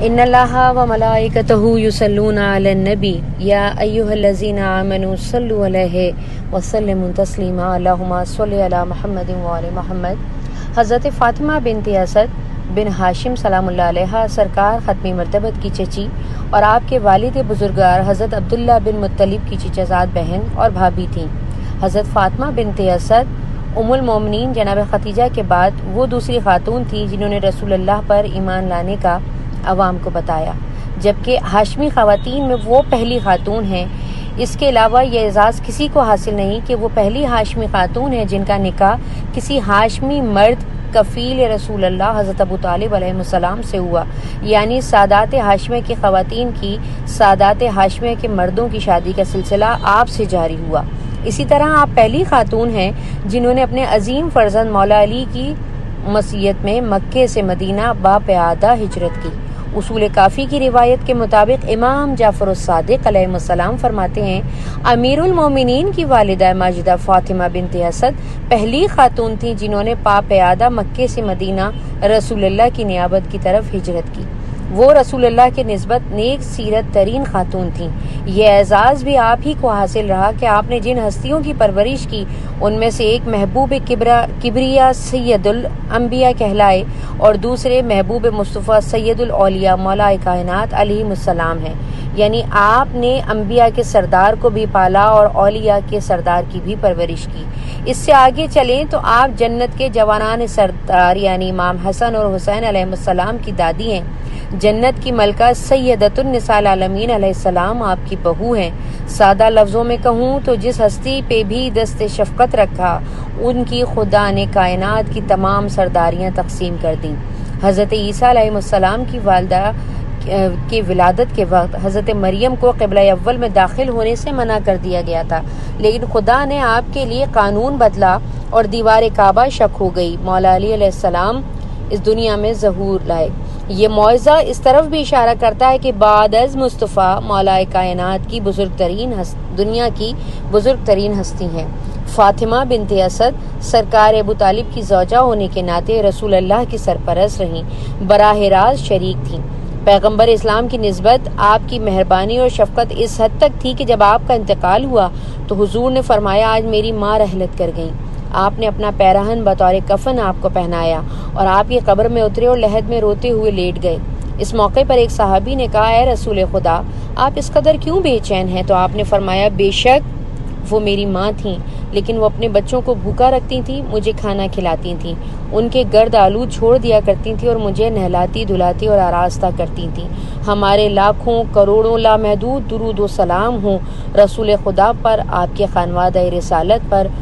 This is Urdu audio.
ان اللہ و ملائکتہ یصلون علی النبی یا ایھا الذین آمنوا صلوا علیہ وسلموا تسلیما اللہم صل علی محمد وعلی محمد۔ حضرت فاطمہ بنت اسد بن ہاشم سلام اللہ علیہ سرکار ختمی مرتبت کی چچی اور آپ کے والد بزرگوار حضرت عبداللہ بن مطلب کی چچا بہن اور بھابھی تھیں۔ حضرت فاطمہ بنت اسد ام المومنین جناب خدیجہ کے بعد وہ دوسری خاتون تھی جنہوں نے رسول اللہ پر ایمان لانے کا عوام کو بتایا، جبکہ ہاشمی خواتین میں وہ پہلی خاتون ہیں۔ اس کے علاوہ یہ اعزاز کسی کو حاصل نہیں کہ وہ پہلی ہاشمی خاتون ہے جن کا نکاح کسی ہاشمی مرد کفیل رسول اللہ حضرت ابو طالب علیہ السلام سے ہوا، یعنی سادات ہاشمیہ کی خواتین کی سادات ہاشمیہ کے مردوں کی شادی کا سلسلہ آپ سے جاری ہوا۔ اسی طرح آپ پہلی خاتون ہیں جنہوں نے اپنے عظیم فرزند مولا علی کی مسیت میں مکے سے مدینہ باپیادہ ہجرت کی۔ اصول کافی کی روایت کے مطابق امام جعفر الصادق علیہ السلام فرماتے ہیں، امیر المومنین کی والدہ ماجدہ فاطمہ بنت اسد پہلی خاتون تھیں جنہوں نے باپیادہ مکے سے مدینہ رسول اللہ کی نیابت کی طرف ہجرت کی۔ وہ رسول اللہ کے نسبت نیک سیرت ترین خاتون تھیں۔ یہ اعزاز بھی آپ ہی کو حاصل رہا کہ آپ نے جن ہستیوں کی پرورش کی ان میں سے ایک محبوب کبریا سید الانبیاء کہلائے اور دوسرے محبوب مصطفیٰ سید الاولیاء مولا کائنات علیہ السلام ہیں، یعنی آپ نے انبیاء کے سردار کو بھی پالا اور اولیاء کے سردار کی بھی پرورش کی۔ اس سے آگے چلیں تو آپ جنت کے جوانان سردار یعنی امام حسن اور حسین علیہ السلام کی دادی ہیں۔ جنت کی ملکہ سیدۃ النساء العالمین علیہ السلام آپ کی بہو ہیں۔ سادہ لفظوں میں کہوں تو جس ہستی پہ بھی دست شفقت رکھا ان کی خدا نے کائنات کی تمام سرداریاں تقسیم کر دیں۔ حضرت عیسیٰ علیہ السلام کی والدہ کی ولادت کے وقت حضرت مریم کو قبلہ اول میں داخل ہونے سے منع کر دیا گیا تھا، لیکن خدا نے آپ کے لیے قانون بدلا اور دیوار کعبہ شق ہو گئی۔ مولا علی علیہ السلام اس دنیا میں ظہور لائے۔ یہ معجزہ اس طرف بھی اشارہ کرتا ہے کہ بعد از مصطفیٰ مولا کائنات کی دنیا کی بزرگ ترین ہستی ہیں۔ فاطمہ بنت اسد سرکار ابو طالب کی زوجہ ہونے کے ناطے رسول اللہ کی سرپرست رہیں، براہ راست شریک تھیں۔ پیغمبر اسلام کی نسبت آپ کی مہربانی اور شفقت اس حد تک تھی کہ جب آپ کا انتقال ہوا تو حضور نے فرمایا، آج میری ماں رحلت کر گئیں۔ آپ نے اپنا پیراہن بطور کفن آپ کو پہنایا اور آپ کی قبر میں اترے اور لحد میں روتے ہوئے لیٹ گئے۔ اس موقع پر ایک صحابی نے کہا، اے رسول خدا، آپ اس قدر کیوں بے چین ہیں؟ تو آپ نے فرمایا، بے شک وہ میری ماں تھیں، لیکن وہ اپنے بچوں کو بھوکا رکھتی تھیں، مجھے کھانا کھلاتی تھیں، ان کے گرد آلود چھوڑ دیا کرتی تھیں اور مجھے نہلاتی دھلاتی اور آراستہ کرتی تھیں۔ ہمارے لاکھوں کروڑوں لامحدود درود و سلام ہوں رسول خدا پر، آپ کے خانوادہ رسالت پر